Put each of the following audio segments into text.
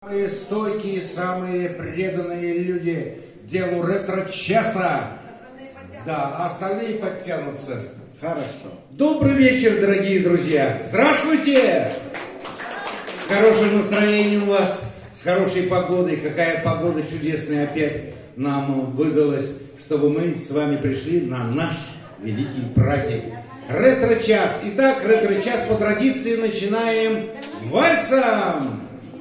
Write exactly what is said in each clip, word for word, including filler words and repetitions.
Самые стойкие, самые преданные люди делу ретро-часа. Да, а остальные подтянутся. Хорошо. Добрый вечер, дорогие друзья. Здравствуйте! С хорошим настроением у вас, с хорошей погодой. Какая погода чудесная опять нам выдалась, чтобы мы с вами пришли на наш великий праздник. Ретро-час. Итак, ретро-час по традиции начинаем вальсом.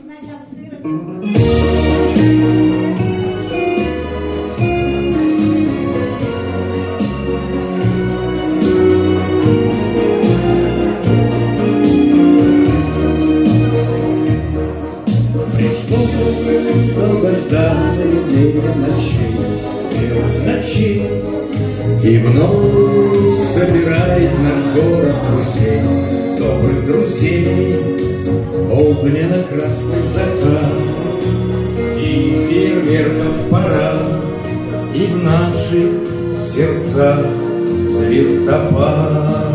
Пришло долгожданное время ночей, белых ночей, и вновь собирает наш город друзей, добрых друзей, огненно-красный закат и фейерверков пора, и в наших сердцах звездопад.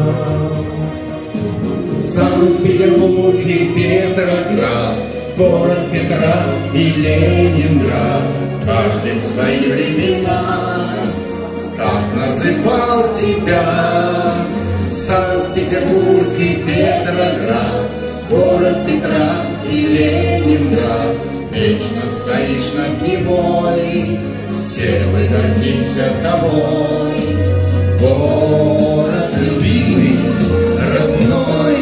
Санкт-Петербург и Петроград, город Петра и Ленинград, каждый в свои времена так называл тебя. Санкт-Петербург и Петроград, город Петра и Ленинград, вечно стоишь над Невой, все мы гордимся тобой. Город любимый, родной,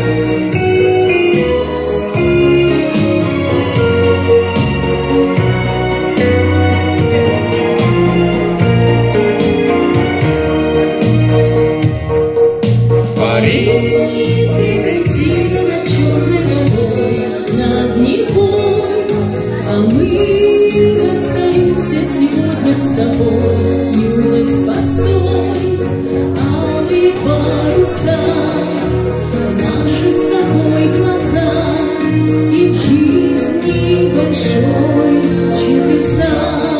юность постой, алые паруса, наши с тобой глаза, и в жизни большой чудеса.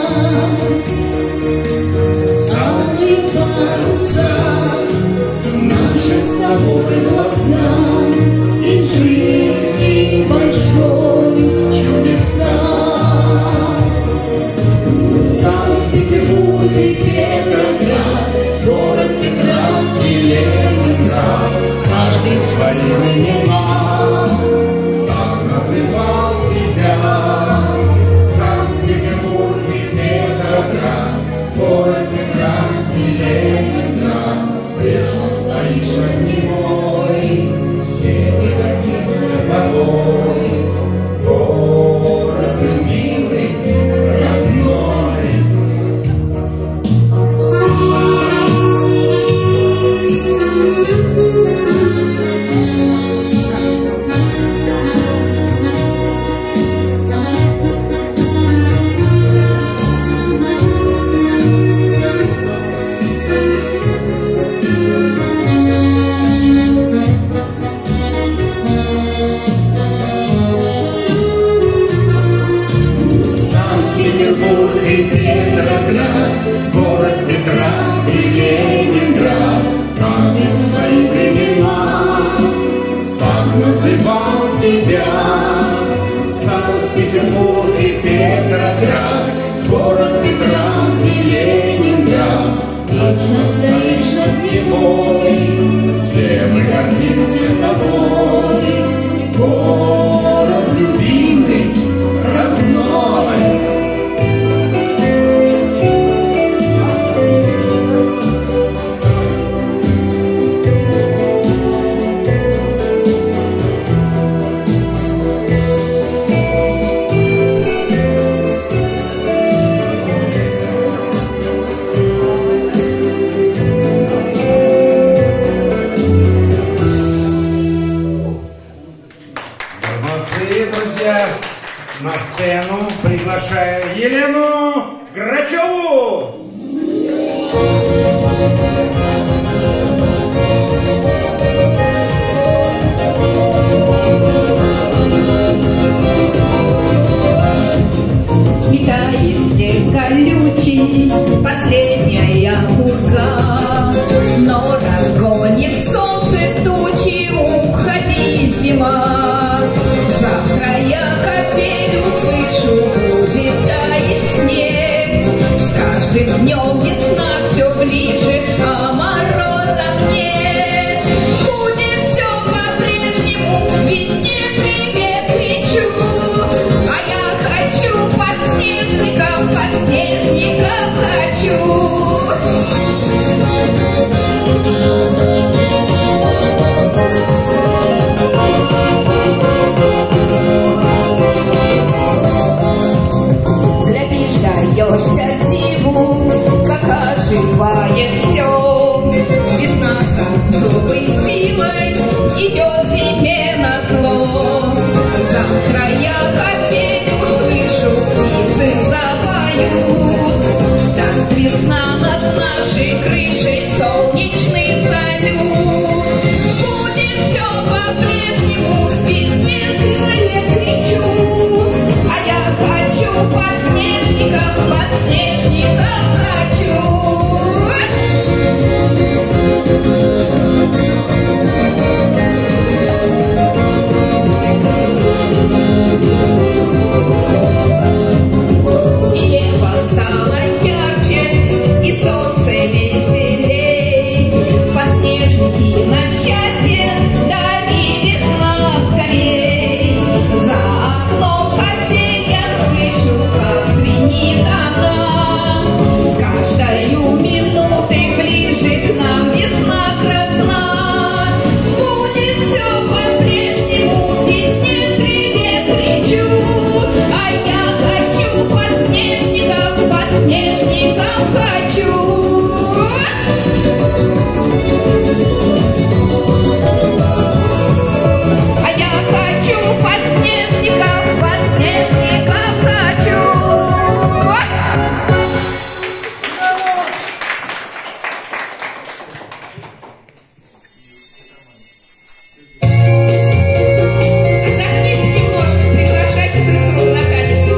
Алые паруса, наши с тобой глаза, и в жизни большой чудеса. Санкт-Петербург и Петроград, город Петра и Ленинград, каждый в свои времена так называл тебя. Санкт-Петербург и Петроград, город Петра и Ленинград, вечно стоишь над Невой, все мы гордимся тобой. Город любимый, родной. Санкт-Петербург и Петроград, город Петра и Ленинград, каждый в свои времена так называл тебя. Санкт-Петербург и Петроград, город Петра и Ленинград, вечно стоишь над Невой, все мы гордимся тобой. Город любимый, родной. На сцену приглашаю Елену Грачеву. Сметает снег колючий, последняя пурга, но разгонит солнце тучи, уходи, зима. За края капель каждым днем весна все ближе, а морозов нет. Будет все по-прежнему, весне привет кричу, а я хочу подснежников, подснежников хочу. Глядишь, даешься диву, как оживает все. Весна с особой силой идет зиме назло. Завтра я опять услышу, птицы запоют. Даст весна над нашей крышей солнечный салют. Будет все по-прежнему, весне привет кричу, а я хочу подснежников, подснежников хочу. Небо стало ярче, и солнце веселей. Подснежники на счастье, дари весна скорей. За окном опять я слышу, как звенит она. С каждой минутой ближе к нам весна красна. Будет все по-прежнему, весне привет кричу, а я хочу подснежников, подснежников хочу. А я хочу подснежников, подснежников хочу. Отдохните немножко, приглашайте друг друга на танец.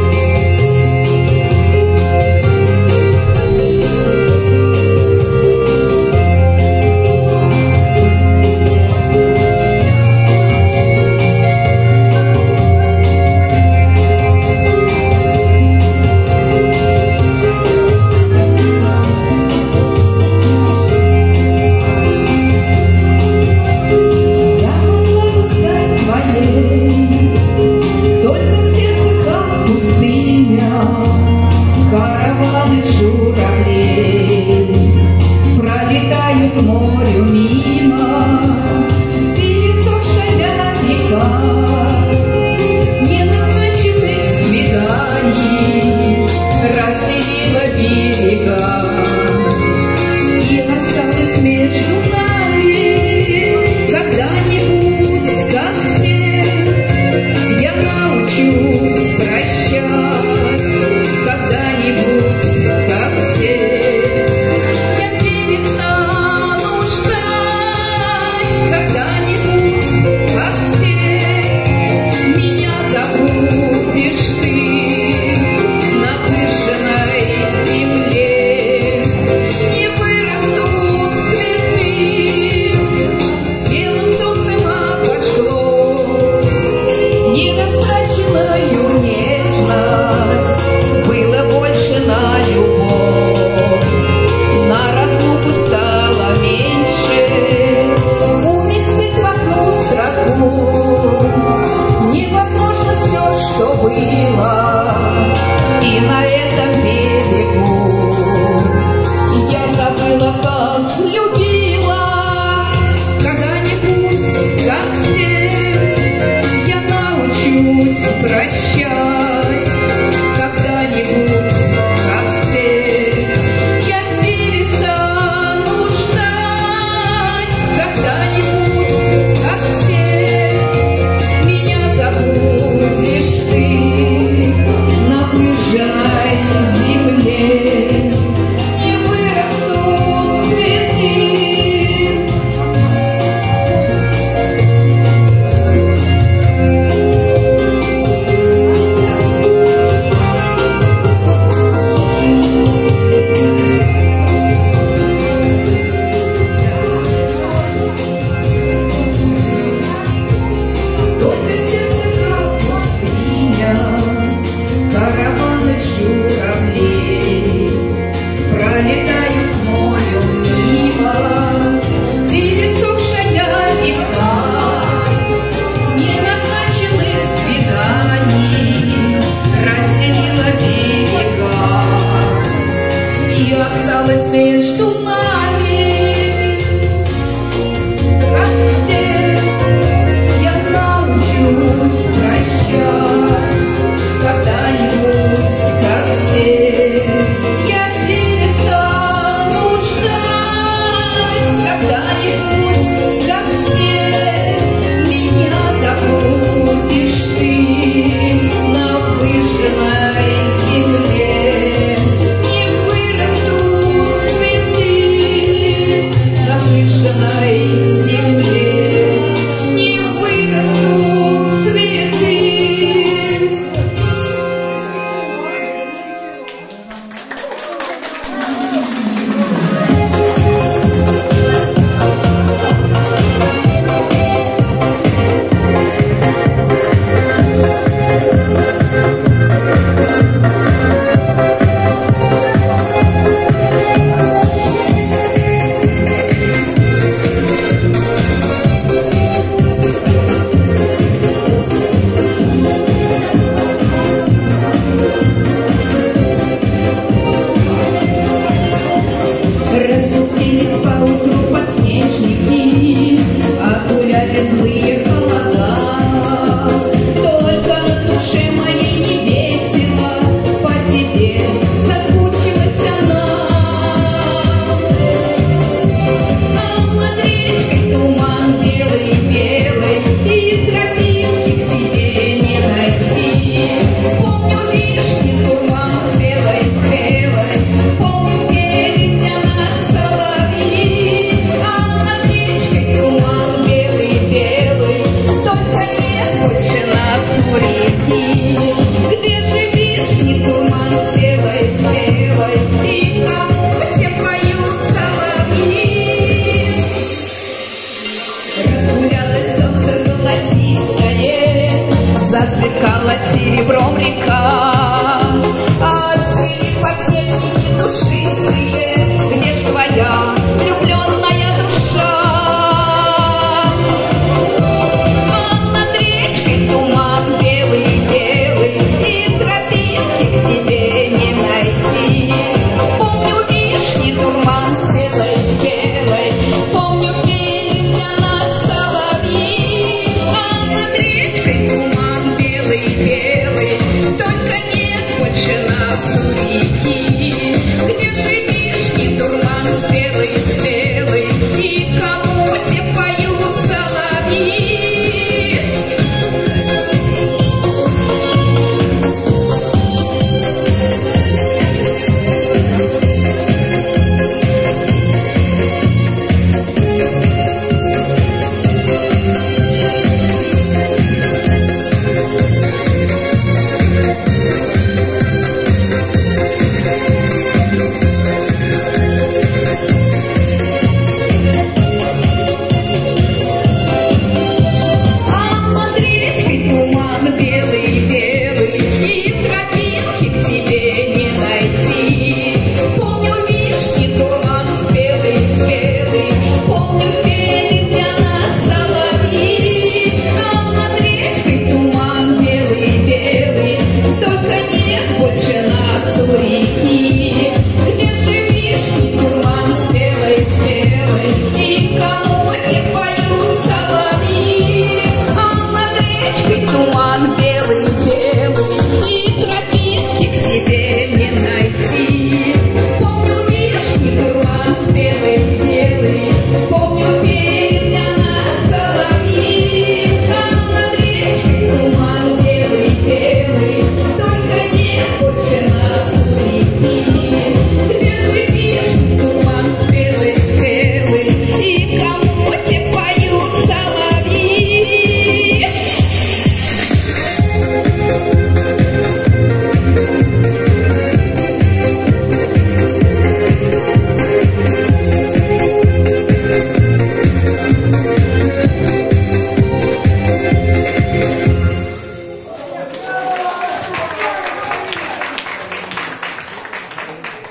Я могла бы стать твоей, только сердце как пустыня, караваны журавлей пролетают морю мимо, пересохшая река неназначенных свиданий разделила берега, и осталось между нами когда-нибудь, как все, я научусь прощать, когда-нибудь, как все.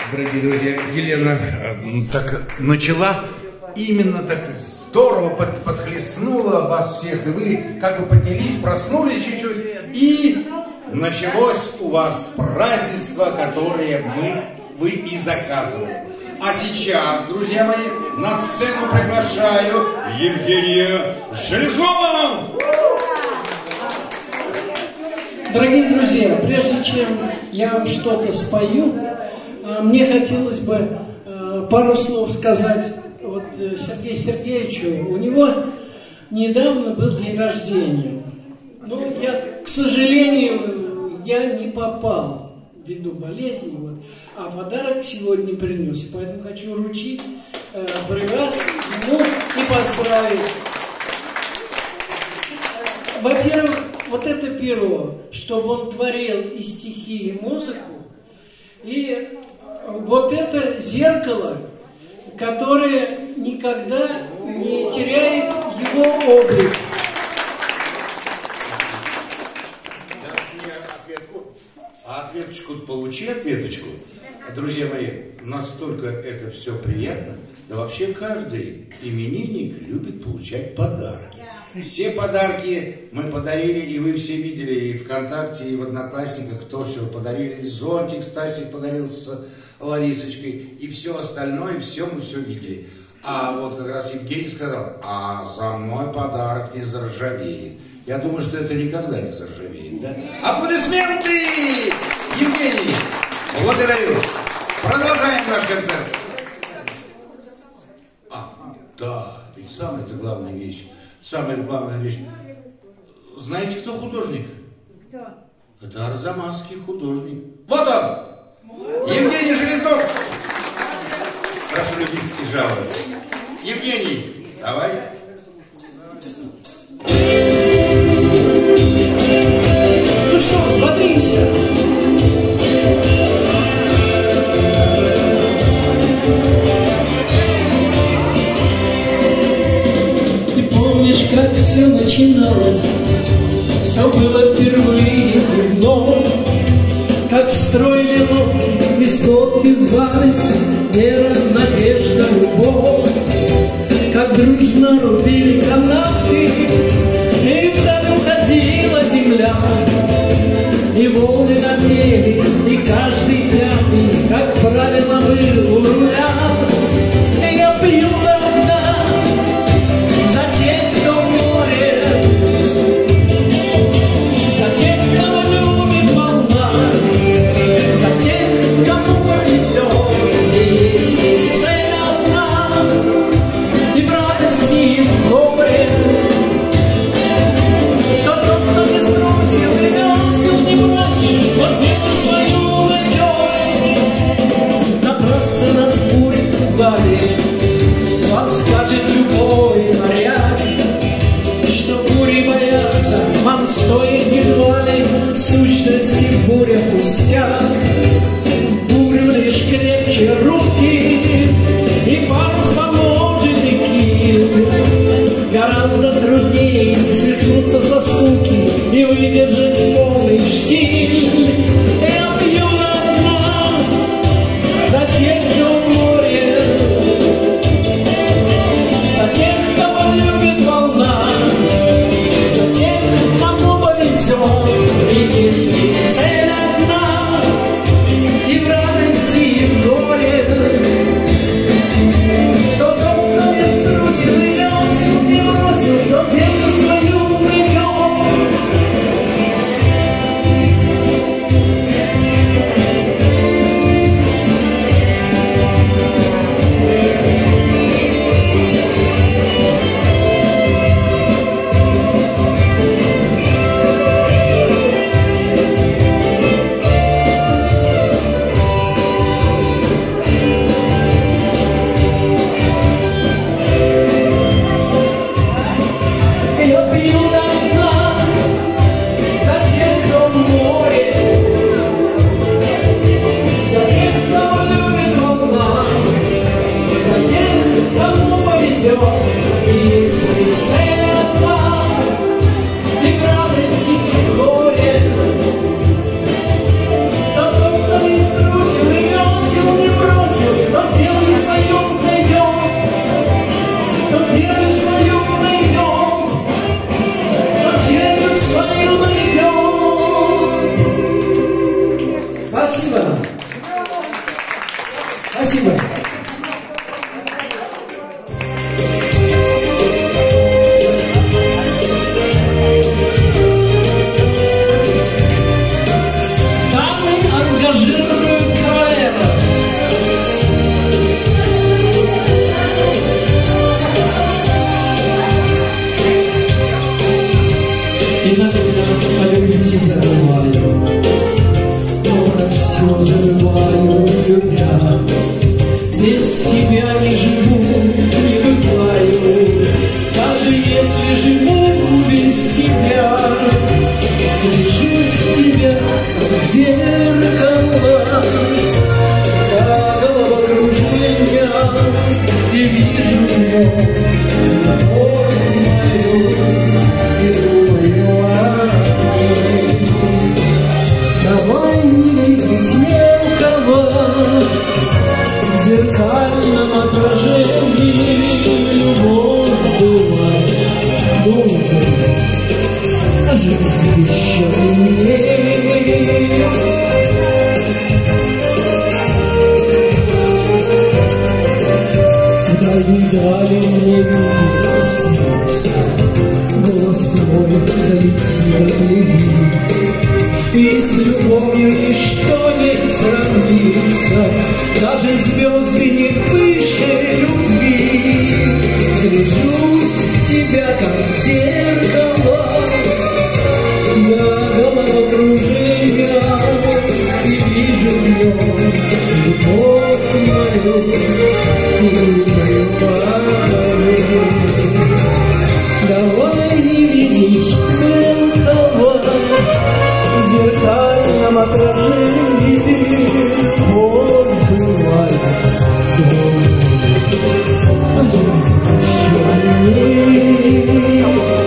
Дорогие друзья, Елена так начала, именно так здорово под, подхлестнула вас всех, и вы как бы поднялись, проснулись чуть-чуть, и началось у вас празднество, которое мы, вы и заказывали. А сейчас, друзья мои, на сцену приглашаю Евгения Железного! Дорогие друзья, прежде чем я вам что-то спою, мне хотелось бы пару слов сказать вот Сергею Сергеевичу. У него недавно был день рождения. Ну, я, к сожалению, я не попал ввиду болезни, вот, а подарок сегодня принес. Поэтому хочу вручить э, при вас ему и поздравить. Во-первых, вот это перо, чтобы он творил и стихи, и музыку, и вот это зеркало, которое никогда не теряет его облик. А ответочку получи, ответочку. Друзья мои, настолько это все приятно. Да вообще каждый именинник любит получать подарки. Все подарки мы подарили, и вы все видели, и ВКонтакте, и в Одноклассниках, кто что подарили. Зонтик Стасик подарил с Ларисочкой, и все остальное, все мы все видели. А вот как раз Евгений сказал, а со мной подарок не заржавеет. Я думаю, что это никогда не заржавеет, да? Аплодисменты! Евгений! Благодарю! Продолжаем наш концерт. А, да, ведь самая-то главная вещь. Самая главная вещь. Знаете, кто художник? Кто? Это арзамасский художник. Вот он! Евгений Железновский! Прошу любить и жаловать. Евгений, давай. Ну что, взбодримся. Ты помнишь, как все начиналось? Все было впервые и вновь. Как строили лодки, висотки звались, вера, надежда, любовь. Как дружно рубили канаты, и вдаль уходила земля. И волны напели, и каждый пьяный, как правило, был у руля. И я пью до дна за тех, кто в море, за тех, кого любит волна, за тех, кому повезет. И если цель одна, и в радости, и в горе, то тот, кто не струсил и весел, не бросил, вот веру свою найдет. Напрасно нас бури пугали, вам скажет любой моряк, что бури боятся, вам стоит едва ли, в сущности буря пустяк. Бурю лишь крепче руки, и парус поможет, и киль. Гораздо труднее свихнуться со скуки и выдержать полный штиль. Я пью на дна за тех, кто в море, за тех, кого любит волна, за тех, кому повезет. И если цель одна, Спасибо. Спасибо. Дамы ангажируют кавалера. Иногда о любви забываю, но про все забываю, любя. Без тебя не живу, не бываю, даже если живу без тебя. Вижусь в тебя, как в зеркало, а головокружение, и вижу его, любовь мою, и думаю о ней. Давай не видеть мелкого в зеркальном отражении. Любовь бывает долгой, а жизнь еще длиннее. Дай, дай мне видеть сердце, голос твой долетит от любви. И с любовью ничто не сравнится, даже звезды не выше любви. Гляжусь в тебя, как в зеркало, я головокружение, и вижу в нем любовь мою, и думаю о ней. Давай не видеть мелкого в зеркальном отражении. Любовь бывает долгой, а жизнь еще длиннее.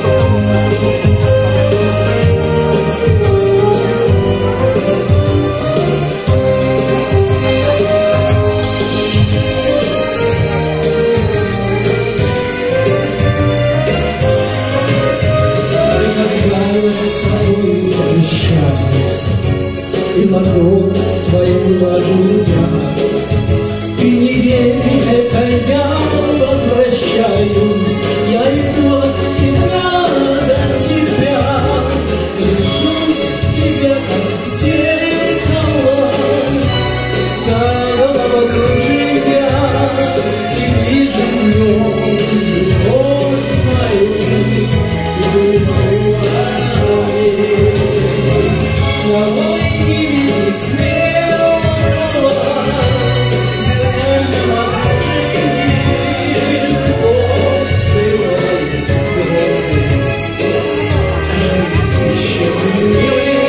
И ладонь твою ложу я, ты не верь, это я возвращаюсь, я иду от тебя до тебя, лежусь в тебя, как в зеркало, да головокружение, и вижу в нем любовь мою, и думаю о ней. Давай не видеть мелкого в зеркальном отражении. Любовь бывает долгой, а жизнь еще длиннее.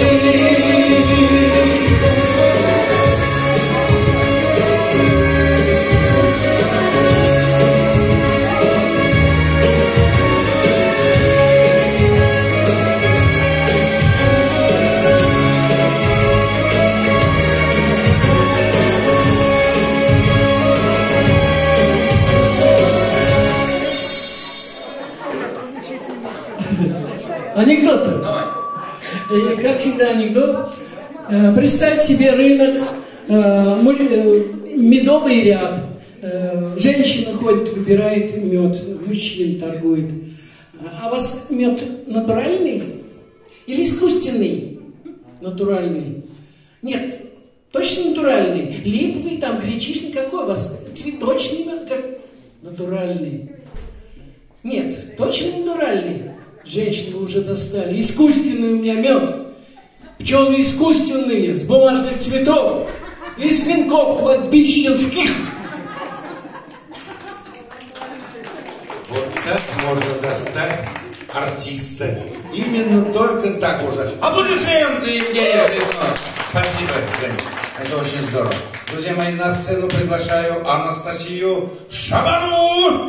Анекдот. И, как всегда, анекдот. Э, Представь себе рынок, э, медовый ряд. Э, Женщина ходит, выбирает мед, мужчин торгует. А у вас мед натуральный или искусственный? Натуральный. Нет, точно натуральный. Липовый, там, гречишный. Какой у вас? Цветочный мед? Как? Натуральный. Нет, точно натуральный. Женщины вы уже достали. Искусственный у меня мед. Пчелы искусственные, с бумажных цветов и свинков кладбищенских. Вот так можно достать артиста. Именно только так можно. Аплодисменты, Евгения Христова. Спасибо, Женя. Это очень здорово. Друзья мои, на сцену приглашаю Анастасию Шабанову.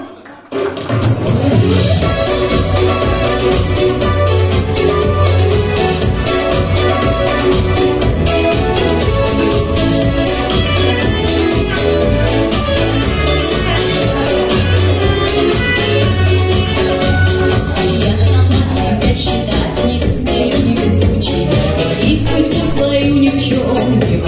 Считать не смею, не везучий, и судьбу свою ни в чем не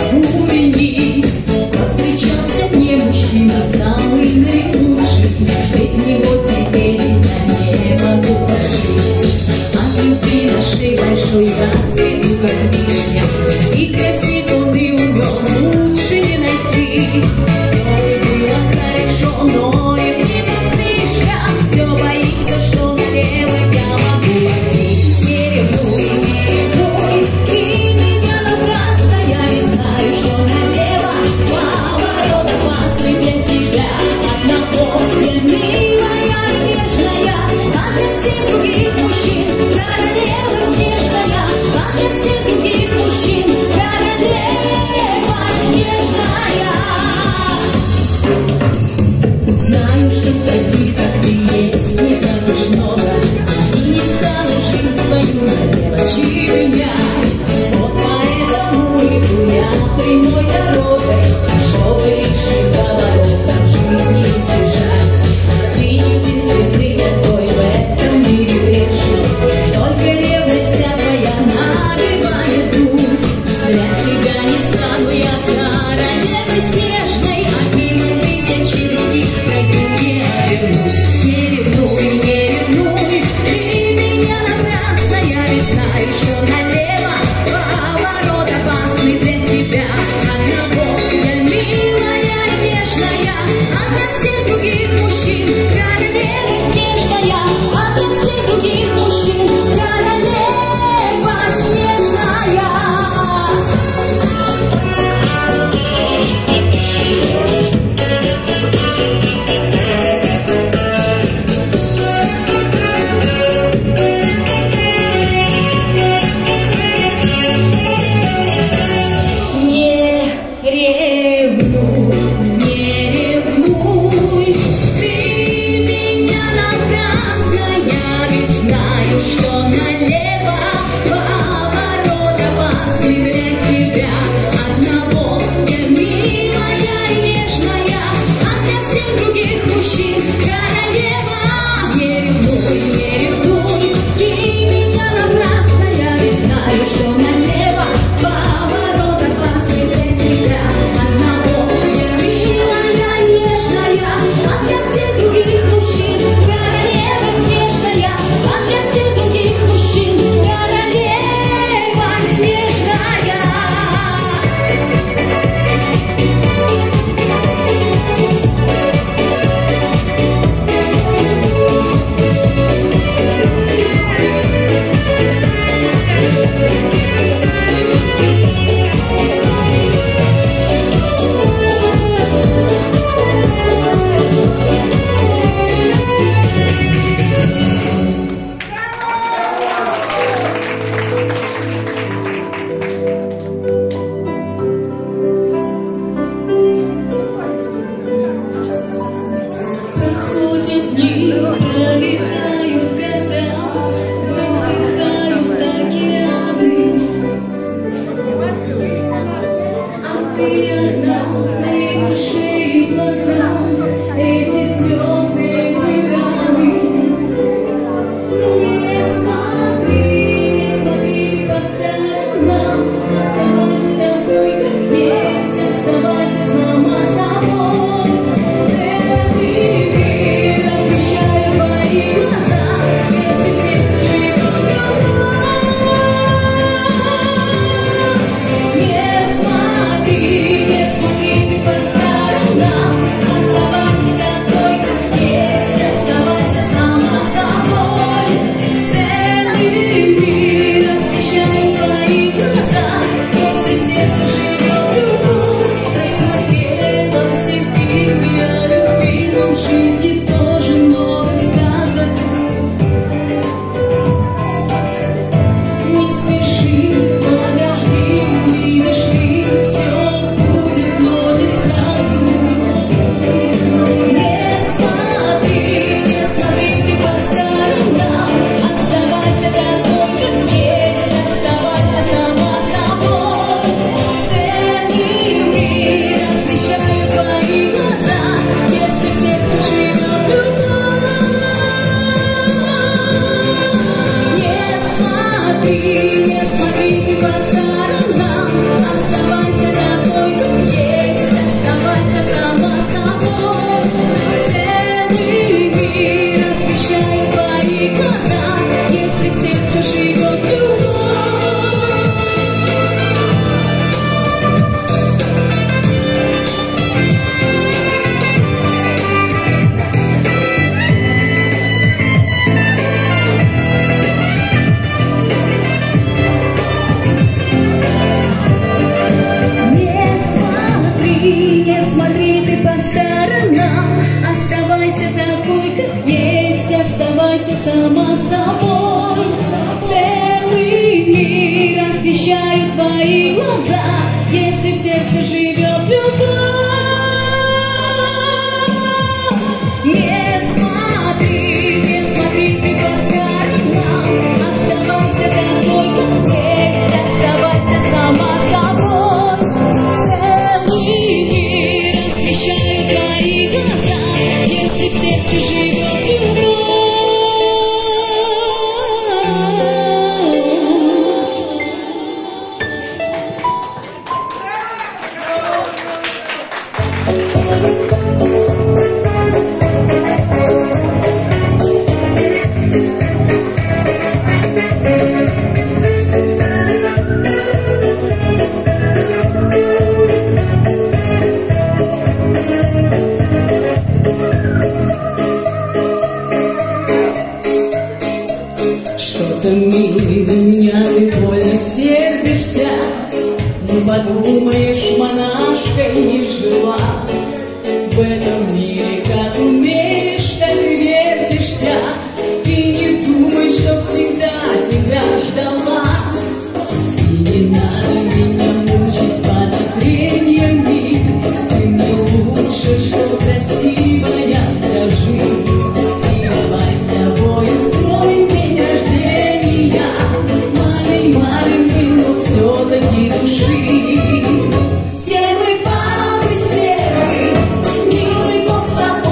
Все мы папы, все мы, милый Бог с тобой.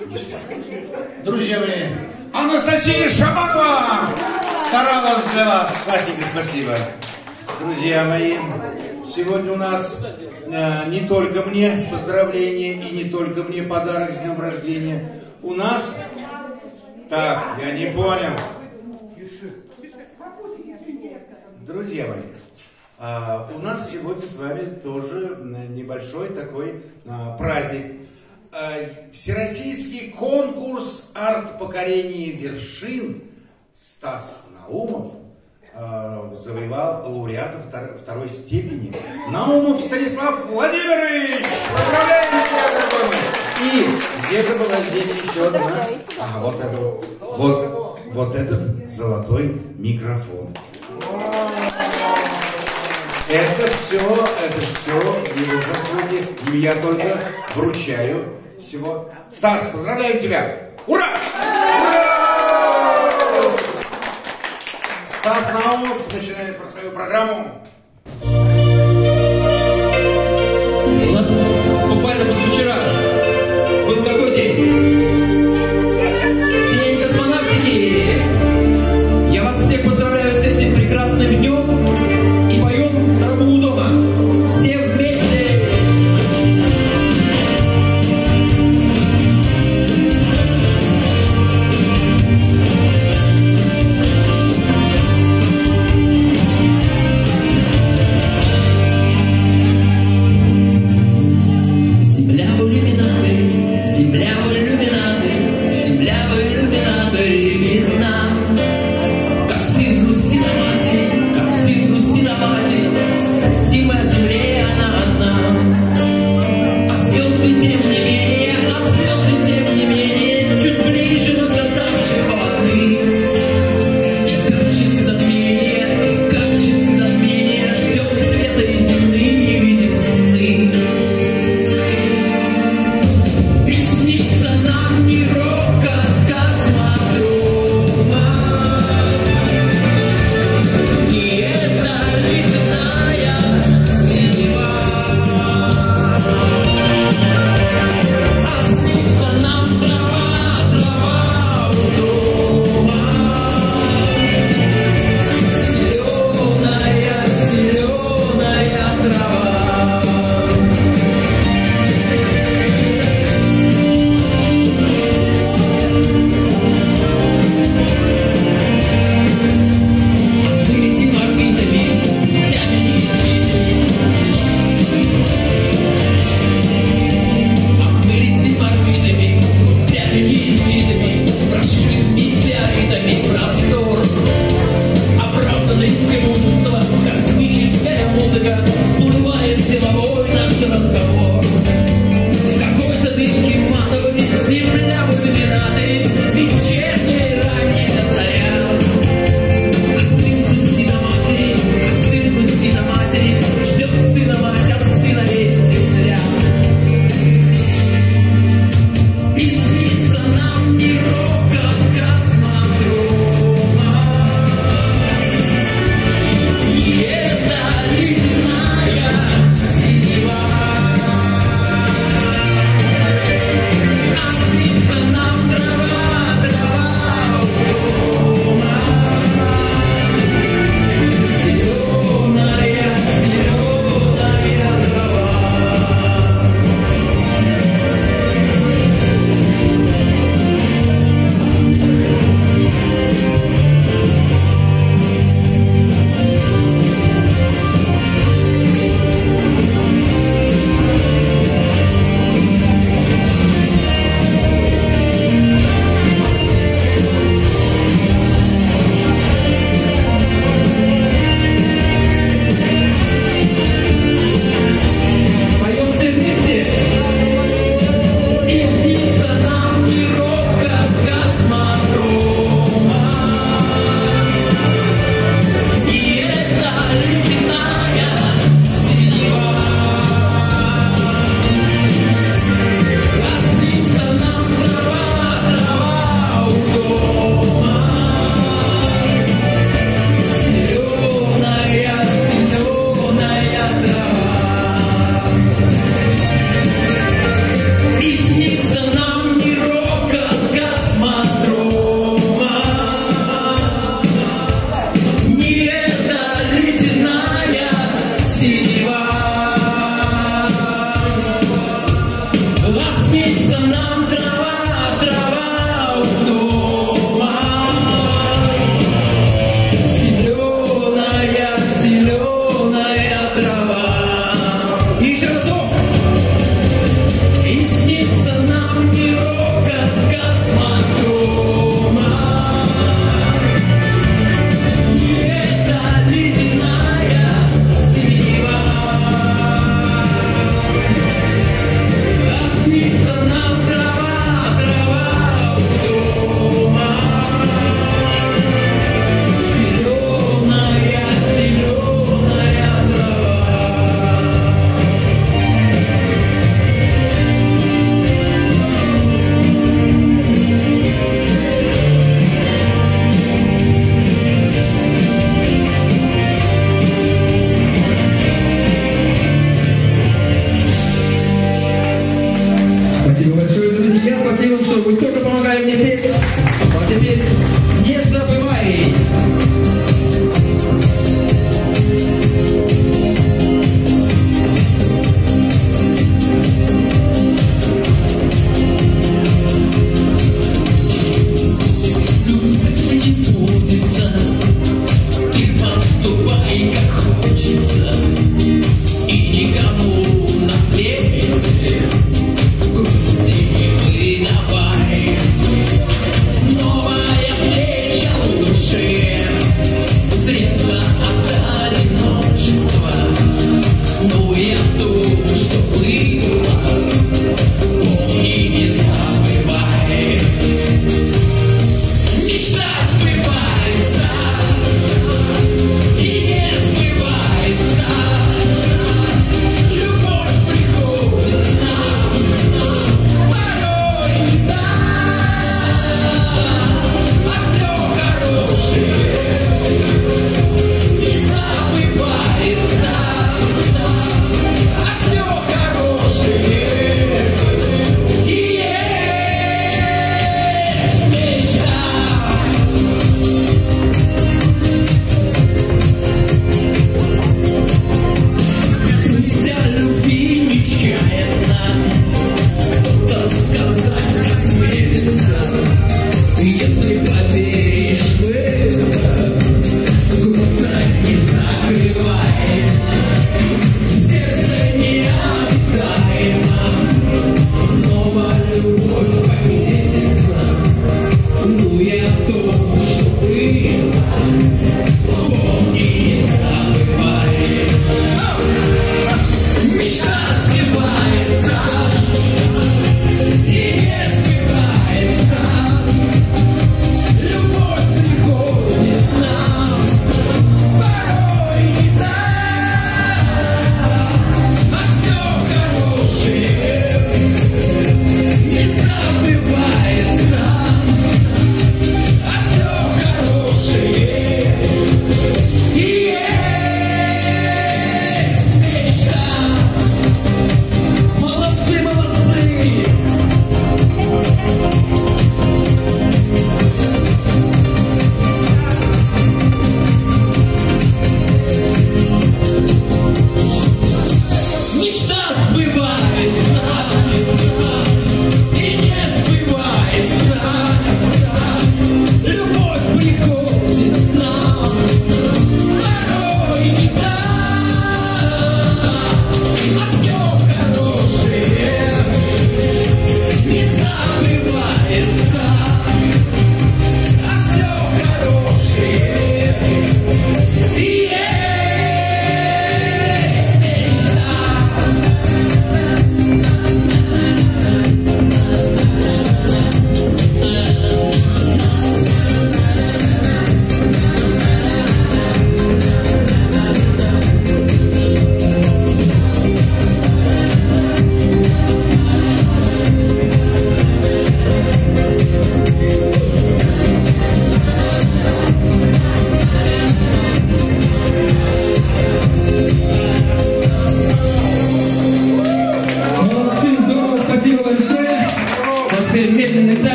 Друзья мои, Анастасия Шабанова старалась для вас. Спасибо, спасибо. Друзья мои, сегодня у нас э, не только мне поздравления и не только мне подарок с днем рождения. У нас... Так, я не понял. Друзья мои, а, у нас сегодня с вами тоже небольшой такой а, праздник. А, всероссийский конкурс арт-покорения вершин Стас Наумов а, завоевал лауреата втор- второй степени. Наумов Станислав Владимирович! Поздравляем тебя, и где-то была здесь еще одна. А, вот это, вот, вот этот золотой микрофон. Это все, это все его заслуги. И я только вручаю всего. Стас, поздравляем тебя! Ура! Ура! Стас Наумов начинает свою программу. У нас буквально позавчера был такой день. День космонавтики. Я вас всех поздравляю с этим прекрасным днем и поем «Траву дома». Все вместе. Земля в иллюминаторе, земля в иллюминаторе, земля в иллюминаторе видна. Как сын грустит о матери, как сын грустит о матери, грустимая земле она одна. А звезды тем не менее, а звезды тем не менее, чуть ближе, но все так же холодны. И как часы затмения, как часы затмения, ждем света и земли не видим сны. И снится нам мирок от космодрома. И это ледяная синева. А снится нам трава, трава у дома. Зеленая, зеленая трава. Мы летим орбитами, тянем нитями. А мы летим орбитами, тянем нитями, прошли метеоритами простор. Оправданное искусство, космическая музыка, всплывает деловой наш разговор. В какой-то дымке матовой земля в иллюминаторе, вечерняя ранняя заря. А сын грустит о матери, а сын грустит о матери, ждет сына мать, а сына весь земля. И снится нам мирок от космодрома. И это ледяная синева.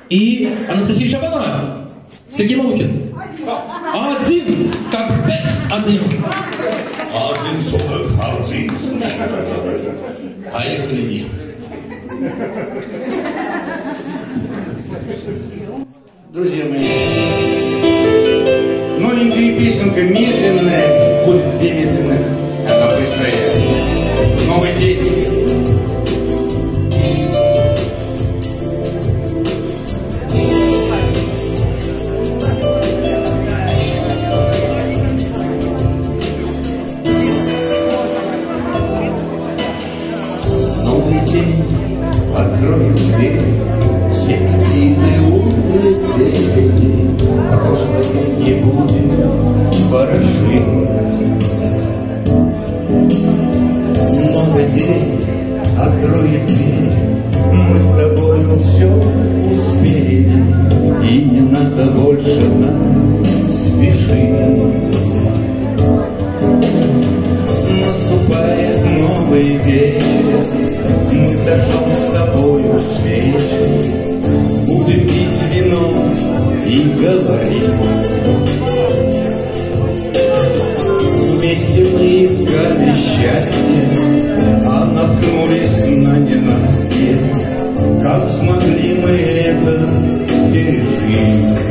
и Анастасия Шабанова. Сергей Малухин. Один, как бест один. Один сорок один. Поехали. Друзья мои, новенькая песенка медленная, будет две медленных, одна быстрая. Новый день. Новый день, открою дверь, все какие-то улетели, прошлое не будем ворошить. Новый день, открою дверь, мы с тобою все успели, и не надо больше нам спешить. Наступает новый вечер, мы зажжем с тобою свечи, будем пить вино и говорить. Вместе мы искали счастье, а наткнулись на ненастье. Как смогли мы это пережить?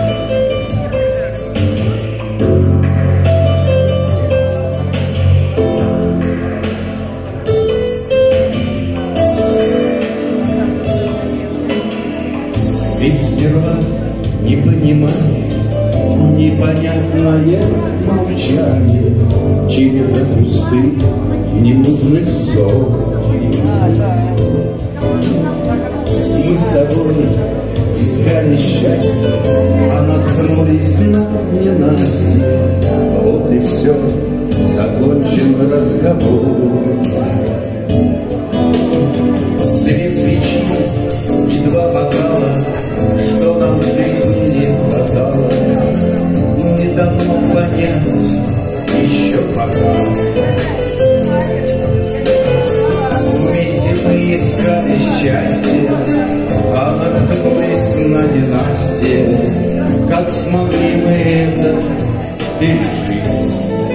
Ведь сперва не понимая, непонятное молчание, череда пустых, ненужных ссор. Мы с тобой искали счастье, а наткнулись на ненастье. Вот и все, закончен разговор. Две свечи и два бокала, что нам в жизни не хватало, не дано понять еще пока. Вместе мы искали счастье, а наткнулись на ненастье. Как смогли мы это пережить?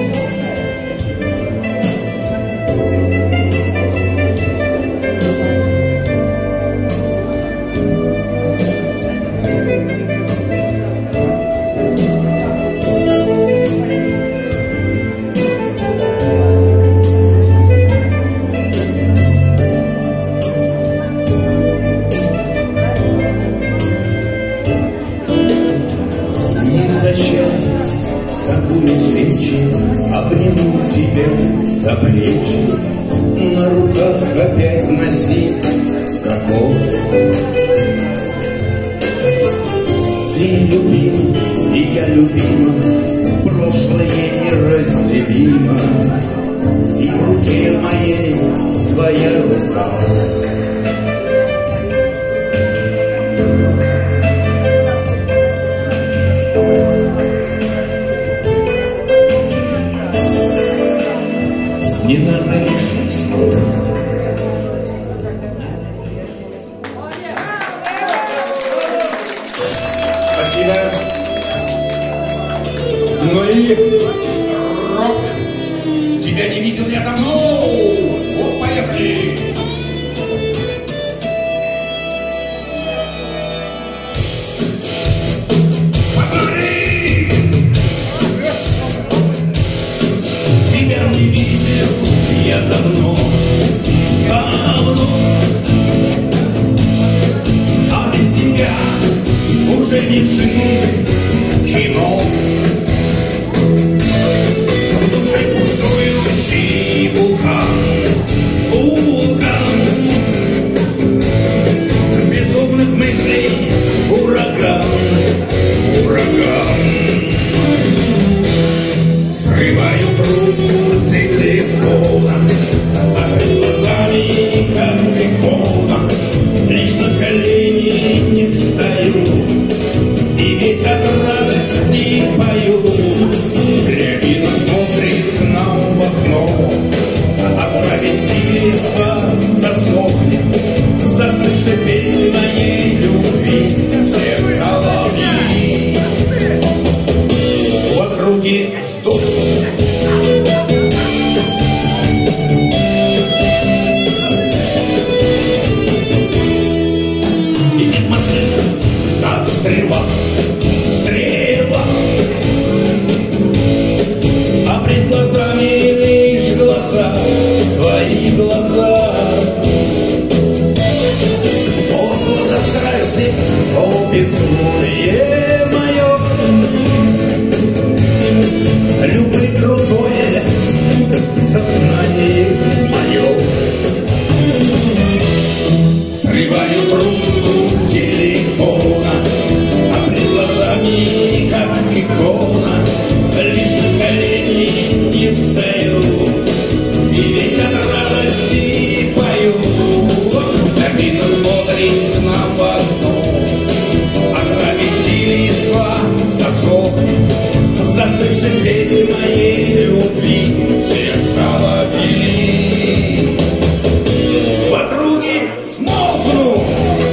Обниму тебя за плечи, на руках опять носить каков. Ты любим, и я любима, прошлое неразделимо, и в руке моей твоя рука. Не надо лишних слов. Спасибо. Ну и рок. Тебя не видел я давно. Вот, поехали. Тебя не видел я давно, давно, а без тебя уже не жизнь, кино. В душе бушующий вулкан, вулкан, безумных мыслей ураган, ураган. Срываю трубку телефона, а перед глазами как икона. Лишь на колени не встаю, и ведь от стрела, стрела, а пред глазами лишь глаза, твои глаза. О, золото страсти, о, безумие мое, любви крутое сознание мое. Срываю трубку телефона, а пред глазами, как икона, лишь на колени не встаю, и весь от радости пою. Кабина смотрит нам в окно, от зависти листва засохнет, заслышит весть моей любви, сердца ловили. В округе смолкну.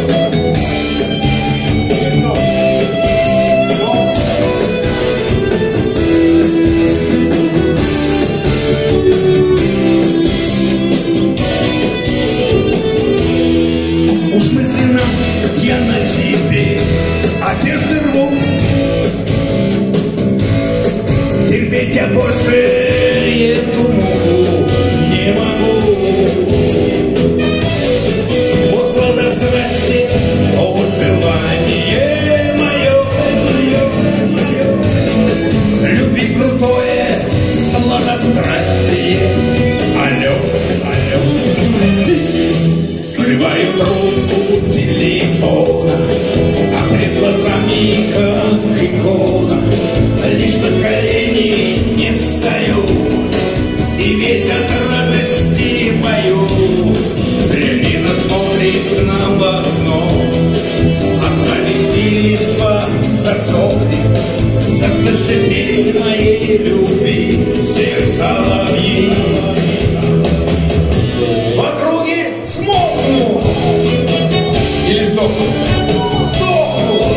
Уж мысленно я на тебе одежды рву, терпеть я больше эту муку не могу. Вот сладострастие, о, желание мое, мое, мое, любви крутое сладострастие. Алло, алло, срываю трубку телефона, а пред глазами как икона, лишь на колени не встаю, и весь от радости пою. Лемина смотрит нам в окно, от зависти листва засохнет, заслышит весть моей любви, все соловьи. В округе смолкну или сдохну. Сдохну.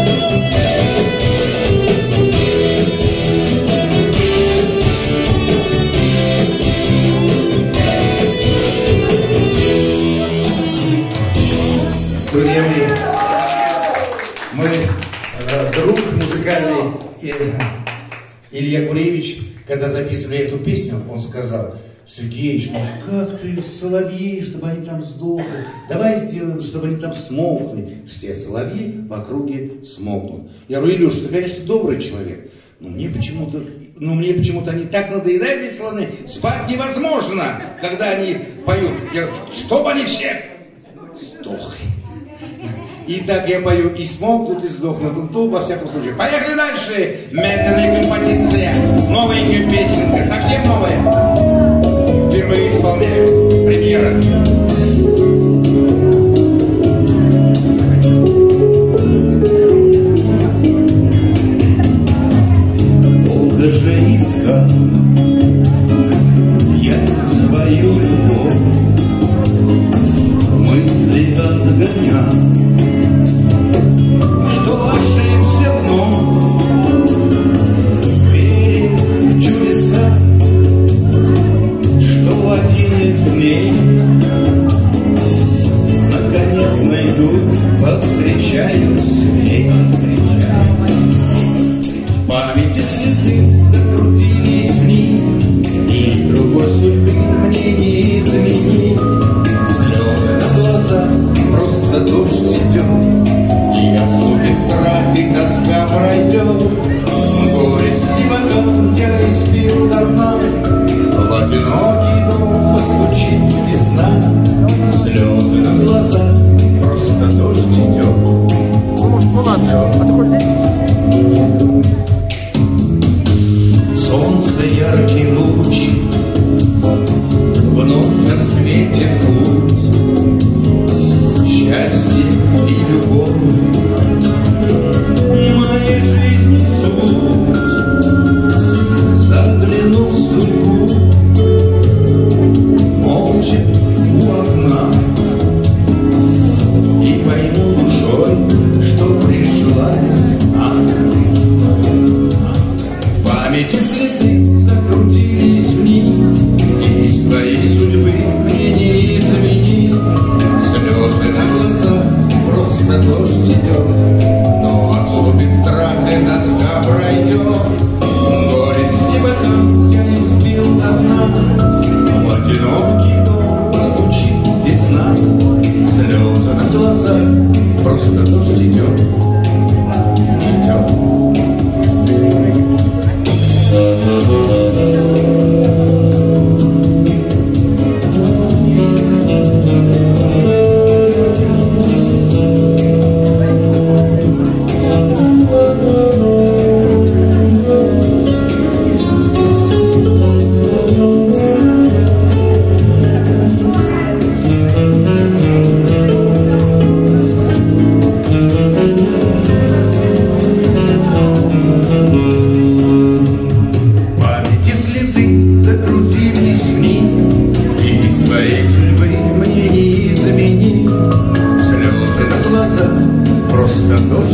Друзья мои, мой э, друг музыкальный э, Илья Гуревич, когда записывали эту песню, он сказал: Сергеич, ну как ты соловьи, чтобы они там сдохли? Давай сделаем, чтобы они там смолкли. Все соловьи в округе смолкнут. Я говорю: Илюш, ты, конечно, добрый человек, но мне почему-то, ну мне почему-то они так надоедают, эти соловьи, спать невозможно, когда они поют. Я говорю: чтобы они все сдохли. И так я пою: и смолкнут, и сдохнут. Ну, то, во всяком случае. Поехали дальше. Медленная композиция. Новенькая песенка. Совсем новая. Впервые исполняю. Премьера. Долго же искал я свою любовь, мысли отгонял, что ошибся вновь, верил в чудеса, что один из дней наконец найду, повстречаюсь с ней. В памяти следы закрутились в ней, и другой судьбы мне не изменить. Слезы на глазах, просто дождь идет, и отступит страх, и тоска пройдет. Горести бокал я испил до дна, в одинокий дом постучит весна. Слезы на глазах, просто дождь идет. Солнце яркий луч вновь осветит путь, счастье и любовь моей жизни суть. Заглянув в судьбу, молча у окна, и пойму душой, что пришлась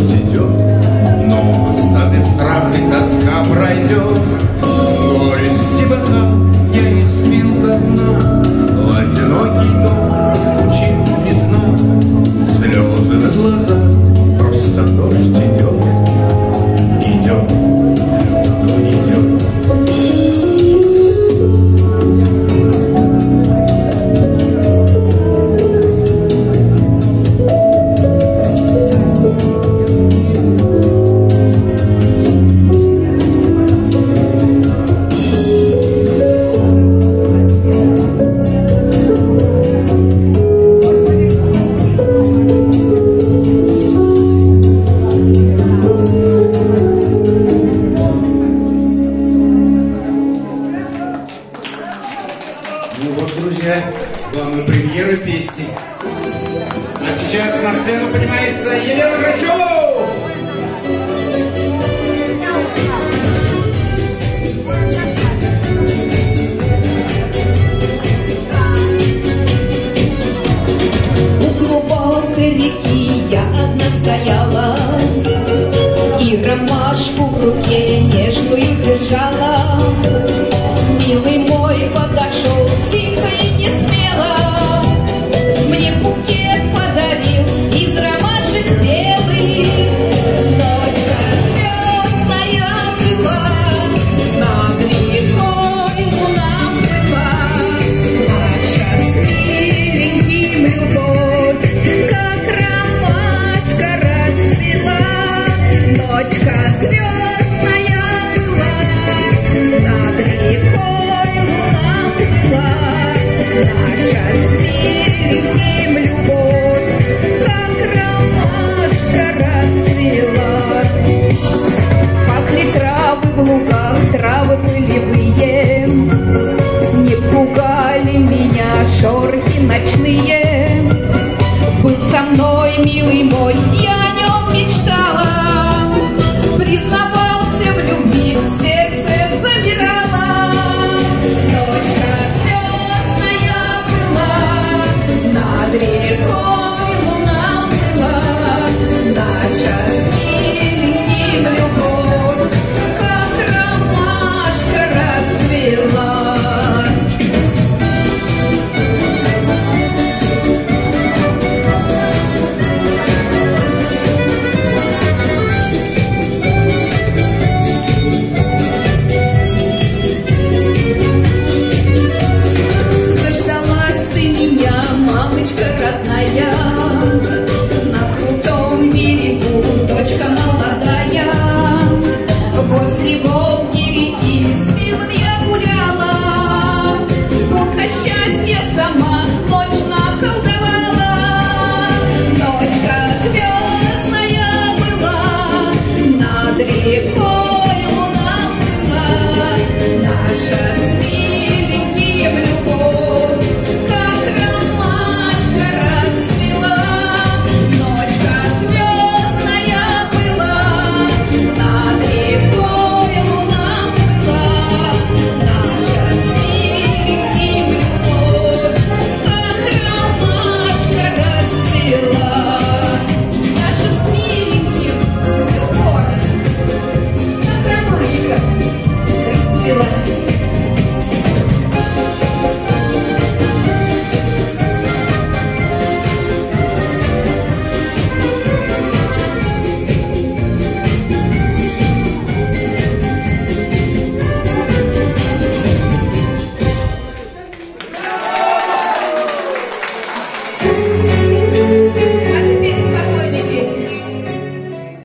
идет, но оставит страх и тоска пройдет. Горести бокал я испил до дна, в одинокий дом стучит весна. Слезы на глаза, просто дождь идет, идет, идет. Главную премьеру песни. А сейчас на сцену поднимается Елена Грачева! У глубокой реки я одна стояла и ромашку